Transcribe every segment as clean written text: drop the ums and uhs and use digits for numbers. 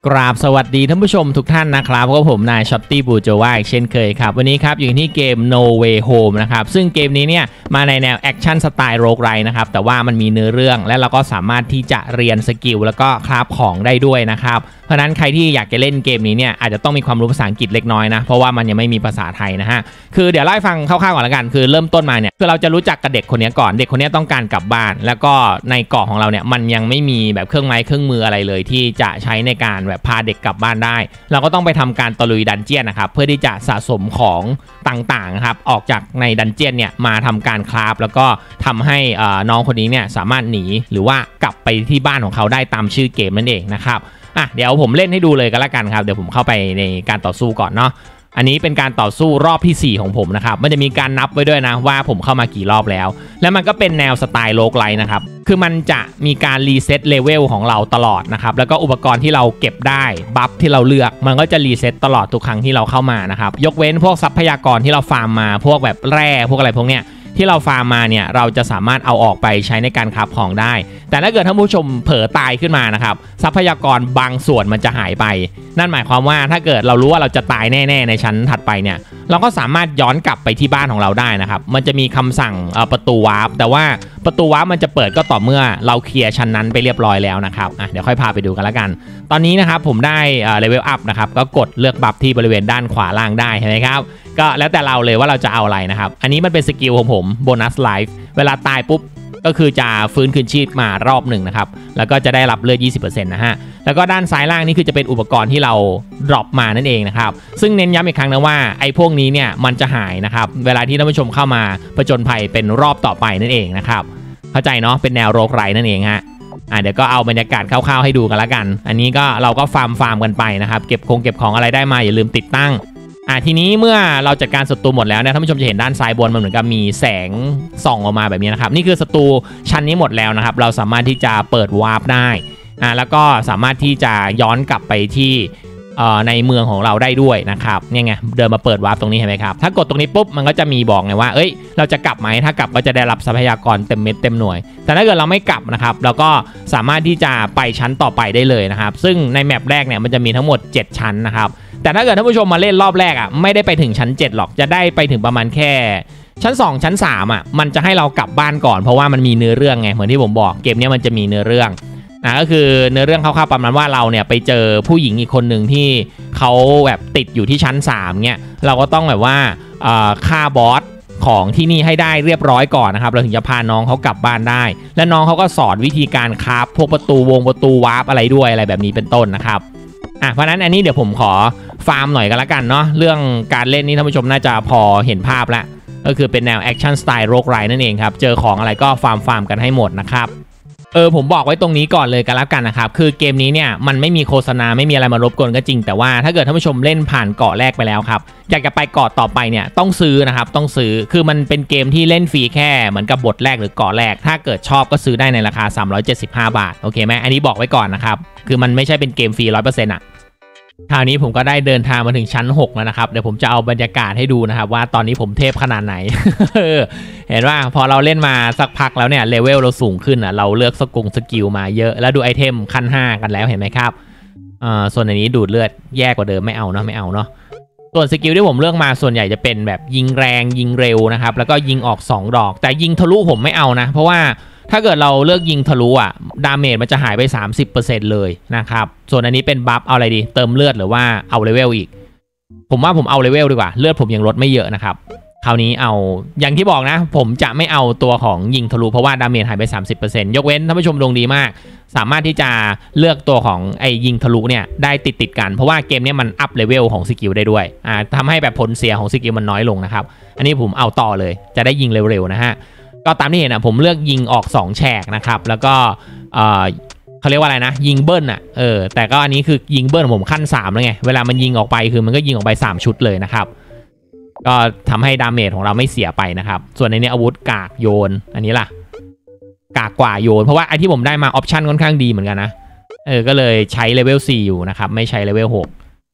กราบสวัสดีท่านผู้ชมทุกท่านนะครับพบกับผมนายช็อตตี้บูโจว่าเช่นเคยครับวันนี้ครับอยู่ที่เกม No Way Home นะครับซึ่งเกมนี้เนี่ยมาในแนวแอคชั่นสไตล์โรคไรนะครับแต่ว่ามันมีเนื้อเรื่องและเราก็สามารถที่จะเรียนสกิลแล้วก็คราฟของได้ด้วยนะครับเพราะนั้นใครที่อยากจะเล่นเกมนี้เนี่ยอาจจะต้องมีความรู้ภาษาอังกฤษเล็กน้อยนะเพราะว่ามันยังไม่มีภาษาไทยนะฮะคือเดี๋ยวเล่าให้ฟังคร่าวๆก่อนละกันคือเริ่มต้นมาเนี่ยคือเราจะรู้จักกับเด็กคนนี้ก่อนเด็กคนนี้ต้องการกลับบ้านแล้วก็ในเกาะของเราเนี่ยมันยังไม่มีแบบเครื่องไม้เครื่องมืออะไรเลยที่จะใช้ในการแบบพาเด็กกลับบ้านได้เราก็ต้องไปทำการตะลุยดันเจียนนะครับเพื่อที่จะสะสมของต่างๆครับออกจากในดันเจียนเนี่ยมาทำการคราฟแล้วก็ทำให้น้องคนนี้เนี่ยสามารถหนีหรือว่ากลับไปที่บ้านของเขาได้ตามชื่อเกมนั่นเองนะครับเดี๋ยวผมเล่นให้ดูเลยกันละกันครับเดี๋ยวผมเข้าไปในการต่อสู้ก่อนเนาะอันนี้เป็นการต่อสู้รอบที่4ของผมนะครับมันจะมีการนับไว้ด้วยนะว่าผมเข้ามากี่รอบแล้วและมันก็เป็นแนวสไตล์โรคไลท์นะครับคือมันจะมีการรีเซ็ตเลเวลของเราตลอดนะครับแล้วก็อุปกรณ์ที่เราเก็บได้บัฟที่เราเลือกมันก็จะรีเซ็ตตลอดทุกครั้งที่เราเข้ามานะครับยกเว้นพวกทรัพยากรที่เราฟาร์มมาพวกแบบแร่พวกอะไรพวกเนี้ยที่เราฟาร์มมาเนี่ยเราจะสามารถเอาออกไปใช้ในการคราฟของได้แต่ถ้าเกิดท่านผู้ชมเผลอตายขึ้นมานะครับทรัพยากรบางส่วนมันจะหายไปนั่นหมายความว่าถ้าเกิดเรารู้ว่าเราจะตายแน่ๆในชั้นถัดไปเนี่ยเราก็สามารถย้อนกลับไปที่บ้านของเราได้นะครับมันจะมีคำสั่งประตูวาร์ปแต่ว่าประตูวาร์ปมันจะเปิดก็ต่อเมื่อเราเคลียร์ชั้นนั้นไปเรียบร้อยแล้วนะครับเดี๋ยวค่อยพาไปดูกันละกันตอนนี้นะครับผมได้เลเวลอัพนะครับก็กดเลือกบัฟที่บริเวณด้านขวาล่างได้เห็นไหมครับก็แล้วแต่เราเลยว่าเราจะเอาอะไรนะครับอันนี้มันเป็นสกิลของผมโบนัสไลฟ์เวลาตายปุ๊บก็คือจะฟื้นคืนชีพมารอบหนึ่งนะครับแล้วก็จะได้รับเลือด 20% นะฮะแล้วก็ด้านซ้ายล่างนี่คือจะเป็นอุปกรณ์ที่เราดรอปมานั่นเองนะครับซึ่งเน้นย้ำอีกครั้งนะว่าไอ้พวกนี้เนี่ยมันจะหายนะครับเวลาที่ท่านผู้ชมเข้ามาผจญภัยเป็นรอบต่อไปนั่นเองนะครับเข้าใจเนาะเป็นแนวโรคไรนั่นเองฮะเดี๋ยวก็เอาบรรยากาศคร่าวๆให้ดูกันละกันอันนี้ก็เราก็ฟาร์มกันไปนะครับเก็บของอะไรได้มาอย่าลืมติดตั้งทีนี้เมื่อเราจัดการศัตรูหมดแล้วเนี่ยท่านผู้ชมจะเห็นด้านซ้ายบนมันเหมือนกับมีแสงส่องออกมาแบบนี้นะครับนี่คือศัตรูชั้นนี้หมดแล้วนะครับเราสามารถที่จะเปิดวาร์ปได้แล้วก็สามารถที่จะย้อนกลับไปที่ในเมืองของเราได้ด้วยนะครับเนี่ยไงเดินมาเปิดวาร์ปตรงนี้เห็นไหมครับถ้ากดตรงนี้ปุ๊บมันก็จะมีบอกไงว่าเราจะกลับไหมถ้ากลับก็จะได้รับทรัพยากรเต็มเม็ดเต็มหน่วยแต่ถ้าเกิดเราไม่กลับนะครับเราก็สามารถที่จะไปชั้นต่อไปได้เลยนะครับซึ่งในแมปแรกเนี่ยมันจะมีทั้งหมด7ชั้นนะครับแต่ถ้าเกิดท่านผู้ชมมาเล่นรอบแรกไม่ได้ไปถึงชั้น7หรอกจะได้ไปถึงประมาณแค่ชั้น2ชั้น3มันจะให้เรากลับบ้านก่อนเพราะว่ามันมีเนื้อเรื่องไงเหมือนที่ผมบอกเกมนี้มันจะมีเนื้อเรื่องก็คือเนื้อเรื่องคร่าวๆประมาณว่าเราเนี่ยไปเจอผู้หญิงอีกคนหนึ่งที่เขาแบบติดอยู่ที่ชั้น3เนี่ยเราก็ต้องแบบว่าฆ่าบอสของที่นี่ให้ได้เรียบร้อยก่อนนะครับเราถึงจะพาน้องเขากลับบ้านได้และน้องเขาก็สอนวิธีการคราฟพวกประตูวาร์ปอะไรด้วยอะไรแบบนี้เป็นต้นนะครับเพราะนั้นอันนี้เดี๋ยวผมขอฟาร์มหน่อยกันละกันเนาะเรื่องการเล่นนี่ท่านผู้ชมน่าจะพอเห็นภาพแล้วก็คือเป็นแนวแอคชั่นสไตล์โรคไรนั่นเองครับเจอของอะไรก็ฟาร์มกันให้หมดนะครับผมบอกไว้ตรงนี้ก่อนเลยกันแล้วกันนะครับคือเกมนี้เนี่ยมันไม่มีโฆษณาไม่มีอะไรมารบกวนก็จริงแต่ว่าถ้าเกิดท่านผู้ชมเล่นผ่านเกาะแรกไปแล้วครับอยากจะไปเกาะต่อไปเนี่ยต้องซื้อนะครับต้องซื้อคือมันเป็นเกมที่เล่นฟรีแค่เหมือนกับบทแรกหรือเกาะแรกถ้าเกิดชอบก็ซื้อได้ในราคา375 บาทโอเคไหมอันนี้บอกไว้ก่อนนะครับคือมันไม่ใช่เป็นเกมฟรี 100% คราวนี้ผมก็ได้เดินทางมาถึงชั้น6แล้วนะครับเดี๋ยวผมจะเอาบรรยากาศให้ดูนะครับว่าตอนนี้ผมเทพขนาดไหน เห็นว่าพอเราเล่นมาสักพักแล้วเนี่ยเลเวลเราสูงขึ้นเราเลือกสกิลมาเยอะแล้วดูไอเทมขั้น5กันแล้วเห็นไหมครับส่วนอันนี้ดูดเลือดแย่กว่าเดิมไม่เอาเนาะส่วนสกิลที่ผมเลือกมาส่วนใหญ่จะเป็นแบบยิงแรงยิงเร็วนะครับแล้วก็ยิงออก2 ดอกแต่ยิงทะลุผมไม่เอานะเพราะว่าถ้าเกิดเราเลือกยิงทะลุดาเมจมันจะหายไป 30% เลยนะครับส่วนอันนี้เป็นบัฟเอาอะไรดีเติมเลือดหรือว่าเอาเลเวลอีกผมว่าผมเอาเลเวลดีกว่าเลือดผมยังลดไม่เยอะนะครับคราวนี้เอาอย่างที่บอกนะผมจะไม่เอาตัวของยิงทะลุเพราะว่าดาเมจหายไป 30% ยกเว้นท่านผู้ชมดวงดีมากสามารถที่จะเลือกตัวของไอ้ยิงทะลุเนี่ยได้ติดกันเพราะว่าเกมนี้มันอัพเลเวลของสกิลได้ด้วยทำให้แบบผลเสียของสกิลมันน้อยลงนะครับอันนี้ผมเอาต่อเลยจะได้ยิงเร็วๆนะฮะก็ตามที่เห็นผมเลือกยิงออก2 แฉกนะครับแล้วก็เขาเรียกว่าอะไรนะยิงเบิ้ลแต่ก็อันนี้คือยิงเบิ้ลผมขั้น3แล้วไงเวลามันยิงออกไปคือมันก็ยิงออกไป3 ชุดเลยนะครับก็ทำให้ดาเมจของเราไม่เสียไปนะครับส่วนในนี้อาวุธกากโยนอันนี้ล่ะกากกว่าโยนเพราะว่าไอที่ผมได้มาออปชั่นค่อนข้างดีเหมือนกันนะก็เลยใช้เลเวล4อยู่นะครับไม่ใช้เลเวล6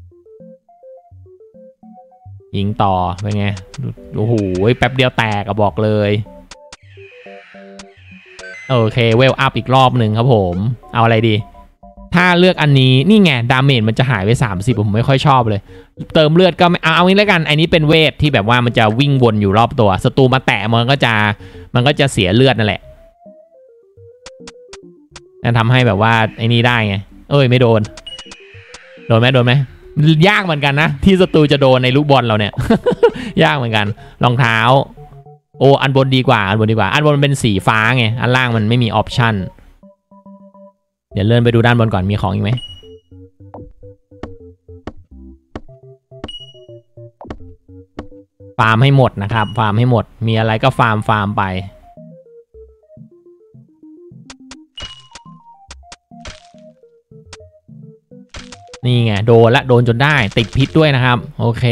ยิงต่อเป็นไงโอ้โหแป๊บเดียวแตกบอกเลยโอเคเวลอัพอีกรอบหนึ่งครับผมเอาอะไรดีถ้าเลือกอันนี้นี่ไงดาเมจมันจะหายไป30ผมไม่ค่อยชอบเลยเติมเลือดก็ไม่เอางี้แล้วกันอันนี้เป็นเวทที่แบบว่ามันจะวิ่งวนอยู่รอบตัวศัตรูมาแตะมันก็จะเสียเลือดนั่นแหละนั่นทำให้แบบว่าไอ้นี้ได้ไงไม่โดนไหมยากเหมือนกันนะที่ศัตรูจะโดนในลูกบอลเราเนี่ย ยากเหมือนกันรองเท้าอันบนดีกว่าอันบนเป็นสีฟ้าไงอันล่างมันไม่มีออปชั่นเดี๋ยวเลื่อนไปดูด้านบนก่อนมีของอีกไหมฟาร์มให้หมดนะครับฟาร์มให้หมดมีอะไรก็ฟาร์มไปนี่ไงโดนจนได้ติดพิษด้วยนะครับโอเค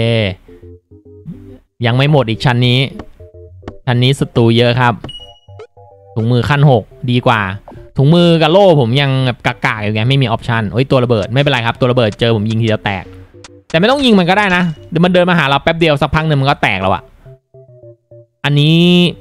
ยังไม่หมดอีกชั้นนี้ศัตรูเยอะครับถุงมือขั้น6ดีกว่าถุงมือกับโล่ผมยังแบบกากๆอยู่ไงไม่มีออปชันตัวระเบิดไม่เป็นไรครับตัวระเบิดเจอผมยิงทีเดียวแตกแต่ไม่ต้องยิงมันก็ได้นะเดี๋ยวมันเดินมาหาเราแป๊บเดียวสักพักหนึ่งมันก็แตกแล้วอะอันนี้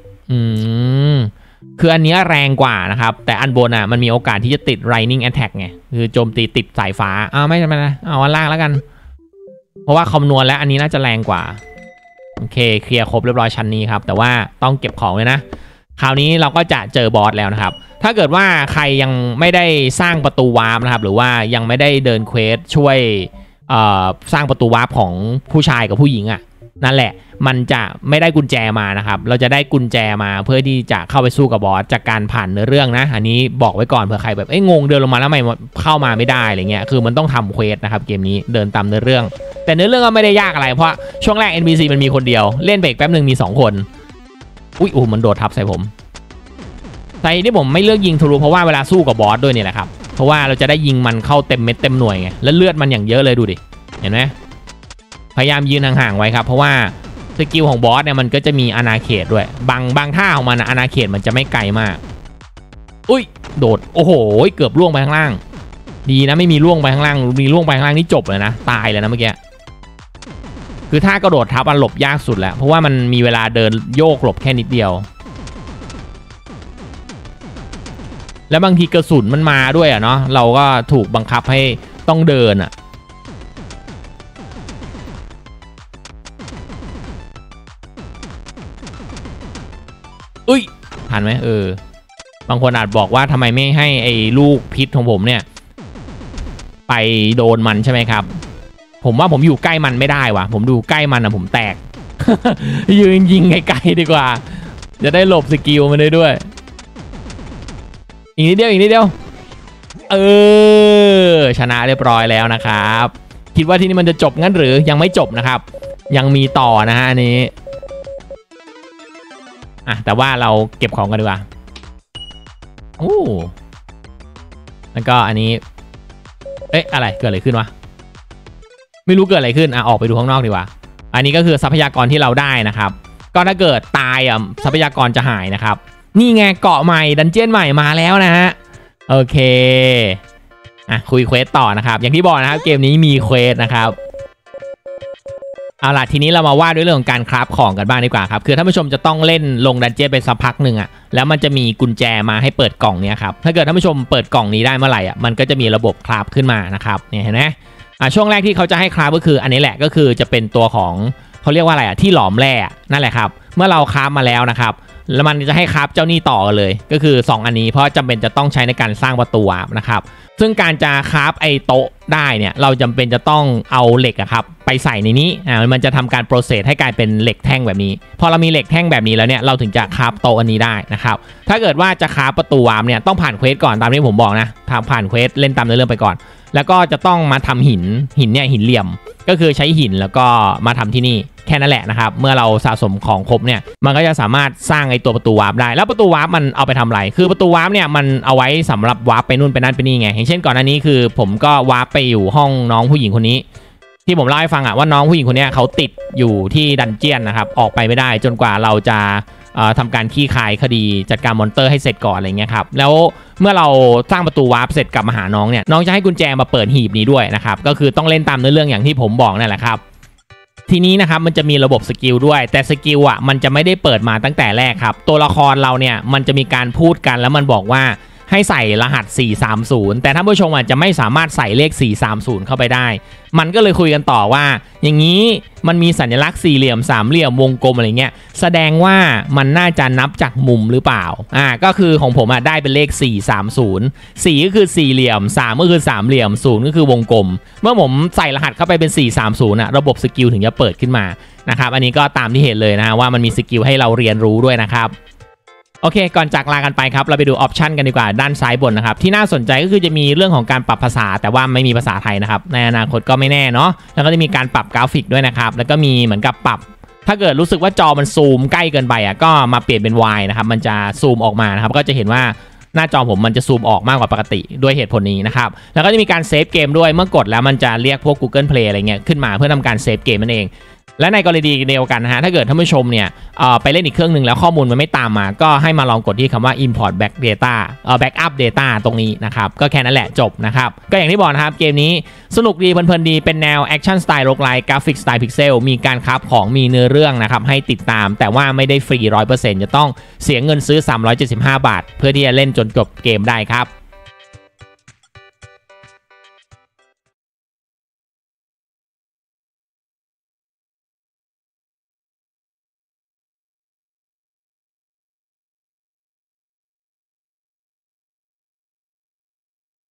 คืออันนี้แรงกว่านะครับแต่อันบนมันมีโอกาสที่จะติด Lightning Attack ไงคือโจมตีติดสายฟ้าไม่ใช่ไหมนะเอาอันล่างแล้วกันเพราะว่าคำนวณแล้วอันนี้น่าจะแรงกว่าโอเคเคลียร์ครบเรียบร้อยชั้นนี้ครับแต่ว่าต้องเก็บของเลยนะคราวนี้เราก็จะเจอบอสแล้วนะครับถ้าเกิดว่าใครยังไม่ได้สร้างประตูวาร์ปนะครับหรือว่ายังไม่ได้เดินเควสช่วยสร้างประตูวาร์ปของผู้ชายกับผู้หญิงนั่นแหละมันจะไม่ได้กุญแจมานะครับเราจะได้กุญแจมาเพื่อที่จะเข้าไปสู้กับบอสจากการผ่านเนื้อเรื่องนะอันนี้บอกไว้ก่อนเผื่อใครแบบงงเดินลงมาแล้วไม่เข้ามาไม่ได้อะไรเงี้ยคือมันต้องทำเควสนะครับเกมนี้เดินตามเนื้อเรื่องแต่เนื้อเรื่องก็ไม่ได้ยากอะไรเพราะช่วงแรก NPC มันมีคนเดียวเล่นไปอีกแป๊บนึงมี2คนมันโดดทับใส่ผมแต่ที่ผมไม่เลือกยิงทะลุเพราะว่าเวลาสู้กับบอสด้วยเนี่ยแหละครับเพราะว่าเราจะได้ยิงมันเข้าเต็มเม็ดเต็มหน่วยไงแล้วเลือดมันอย่างเยอะเลยดูดิเห็นไหมพยายามยืนห่างๆไว้ครับเพราะว่าสกิลของบอสเนี่ยมันก็จะมีอาณาเขตด้วยบางท่าของมันอาณาเขตมันจะไม่ไกลมากโดดโอ้โหเกือบล่วงไปข้างล่างดีนะไม่มีล่วงไปข้างล่างมีล่วงไปข้างล่างนี่จบเลยนะตายเลยนะเมื่อกี้คือถ้ากระโดดทับมันหลบยากสุดแล้วเพราะว่ามันมีเวลาเดินโยกหลบแค่นิดเดียวแล้วบางทีกระสุนมันมาด้วยเนาะเราก็ถูกบังคับให้ต้องเดินทันไหมบางคนอาจบอกว่าทำไมไม่ให้ไอ้ลูกพิษของผมเนี่ยไปโดนมันใช่ไหมครับผมว่าผมอยู่ใกล้มันไม่ได้ว่ะผมดูใกล้มันผมแตก ยืนยิงไกลๆดีกว่าจะได้หลบสกิลมันได้ด้วยอีกนิดเดียวชนะเรียบร้อยแล้วนะครับคิดว่าที่นี่มันจะจบงั้นหรือยังไม่จบนะครับยังมีต่อนะฮะอันนี้แต่ว่าเราเก็บของกันดีกว่าแล้วก็อันนี้อะไรเกิดอะไรขึ้นวะไม่รู้เกิดอะไรขึ้นออกไปดูข้างนอกดีกว่าอันนี้ก็คือทรัพยากรที่เราได้นะครับก็ถ้าเกิดตายทรัพยากรจะหายนะครับนี่ไงเกาะใหม่ดันเจี้ยนใหม่มาแล้วนะฮะโอเคคุยเควสต่อนะครับอย่างที่บอกนะครับเกมนี้มีเควสนะครับเอาล่ะทีนี้เรามาว่าด้วยเรื่องของการคราฟของกันบ้างดีกว่าครับคือท่านผู้ชมจะต้องเล่นลงดันเจี้ยนไปสักพักหนึ่งแล้วมันจะมีกุญแจมาให้เปิดกล่องนี้ครับถ้าเกิดท่านผู้ชมเปิดกล่องนี้ได้เมื่อไหร่มันก็จะมีระบบคราฟขึ้นมานะครับเนี่ยเห็นไหมช่วงแรกที่เขาจะให้คราฟก็คืออันนี้แหละก็คือจะเป็นตัวของเขาเรียกว่าอะไรที่หลอมแร่นั่นแหละครับเมื่อเราคราฟมาแล้วนะครับแล้วมันจะให้คราฟเจ้านี่ต่อกันเลยก็คือ2อันนี้เพราะจำเป็นจะต้องใช้ในการสร้างประตูนะครับซึ่งการจะคราฟไอ้โต๊ะได้เนี่ยเราจำเป็นจะต้องเอาเหล็กครับไปใส่ในนี้มันจะทำการโปรเซสให้กลายเป็นเหล็กแท่งแบบนี้พอเรามีเหล็กแท่งแบบนี้แล้วเนี่ยเราถึงจะคราฟโต๊ะอันนี้ได้นะครับถ้าเกิดว่าจะคราฟประตูวาร์ปเนี่ยต้องผ่านเควสก่อนตามที่ผมบอกนะผ่านเควสเล่นตามเรื่องไปก่อนแล้วก็จะต้องมาทำหินเนี่ยหินเหลี่ยมก็คือใช้หินแล้วก็มาทำที่นี่แค่นั้นแหละนะครับเมื่อเราสะสมของครบเนี่ยมันก็จะสามารถสร้างไอ้ตัวประตูวาร์ปได้แล้วประตูวาร์ปมันเอาไปทำอะไรคือประตูวาร์ปเนี่ยมันเอาไว้สำหรับวาร์ปไปนู่นไปนั่นไปนี่ไงอย่างเช่นก่อนหน้านี้คือผมก็วาร์ปไปอยู่ห้องน้องผู้หญิงคนนี้ที่ผมเล่าให้ฟังว่าน้องผู้หญิงคนนี้เขาติดอยู่ที่ดันเจียนนะครับออกไปไม่ได้จนกว่าเราจะทำการขี้คายคดีจัดการมอนเตอร์ให้เสร็จก่อนอะไรเงี้ยครับแล้วเมื่อเราสร้างประตูวาร์ปเสร็จกลับมาหาน้องเนี่ยน้องจะให้กุญแจมาเปิดหีบนี้ด้วยนะครับก็คือต้องเล่นตามเนื้อเรื่องอย่างที่ผมบอกนั่นแหละครับทีนี้นะครับมันจะมีระบบสกิลด้วยแต่สกิลมันจะไม่ได้เปิดมาตั้งแต่แรกครับตัวละครเราเนี่ยมันจะมีการพูดกันแล้วมันบอกว่าให้ใส่รหัส430แต่ท่านผู้ชมอาจจะไม่สามารถใส่เลข430เข้าไปได้มันก็เลยคุยกันต่อว่าอย่างนี้มันมีสัญลักษณ์สี่เหลี่ยมสามเหลี่ยมวงกลมอะไรเงี้ยแสดงว่ามันน่าจะนับจากมุมหรือเปล่าก็คือของผมได้เป็นเลข430 4ก็คือสี่เหลี่ยม3ก็คือสามเหลี่ยม0ก็คือวงกลมเมื่อผมใส่รหัสเข้าไปเป็น430ระบบสกิลถึงจะเปิดขึ้นมานะครับอันนี้ก็ตามที่เห็นเลยนะว่ามันมีสกิลให้เราเรียนรู้ด้วยนะครับโอเคก่อนจากลากันไปครับเราไปดูออปชันกันดีกว่าด้านซ้ายบนนะครับที่น่าสนใจก็คือจะมีเรื่องของการปรับภาษาแต่ว่าไม่มีภาษาไทยนะครับในอนาคตก็ไม่แน่เนาะแล้วก็จะมีการปรับกราฟิกด้วยนะครับแล้วก็มีเหมือนกับปรับถ้าเกิดรู้สึกว่าจอมันซูมใกล้เกินไปก็มาเปลี่ยนเป็น Y นะครับมันจะซูมออกมานะครับก็จะเห็นว่าหน้าจอผมมันจะซูมออกมากกว่าปกติด้วยเหตุผลนี้นะครับแล้วก็จะมีการเซฟเกมด้วยเมื่อกดแล้วมันจะเรียกพวก Google Play อะไรเงี้ยขึ้นมาเพื่อทำการเซฟเกมนั่นเองและในกรณีเดียวกันนะฮะถ้าเกิดท่านผู้ชมเนี่ยไปเล่นอีกเครื่องหนึ่งแล้วข้อมูลมันไม่ตามมาก็ให้มาลองกดที่คำว่า import back data backup data ตรงนี้นะครับก็แค่นั้นแหละจบนะครับก็อย่างที่บอกนะครับเกมนี้สนุกดีเพลินๆดีเป็นแนว action style roguelike graphic style pixel มีการคราฟของมีเนื้อเรื่องนะครับให้ติดตามแต่ว่าไม่ได้ฟรี 100% จะต้องเสียเงินซื้อ375 บาทเพื่อที่จะเล่นจนจบเกมได้ครับ